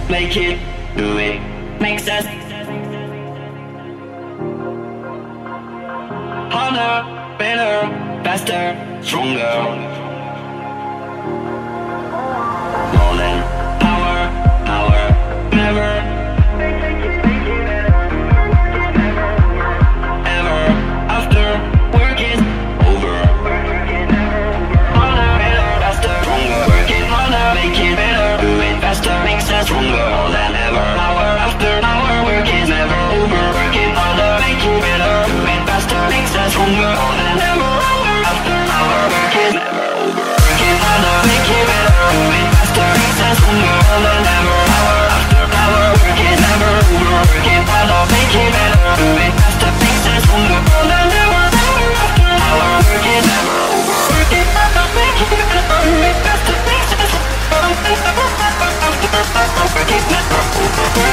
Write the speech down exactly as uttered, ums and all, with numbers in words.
make it, do it, makes us harder, better, faster, stronger. More than power, power, never, ever, after work is over. Harder, better, faster, stronger. Work it harder, make it better, do it faster, makes us stronger. More than ever, hour after hour, work is never over. Work it harder, make it better, do it faster, makes us stronger. More than ever, hour after hour, work is never over. Work it harder, make it better, do it faster, makes us stronger. More than ever, hour after hour, work is never over. Work it harder, make it better, do it faster, makes us stronger. More than ever, hour after hour, work is never over. Work it harder, make it better, do it faster, makes us stronger. Work is never over.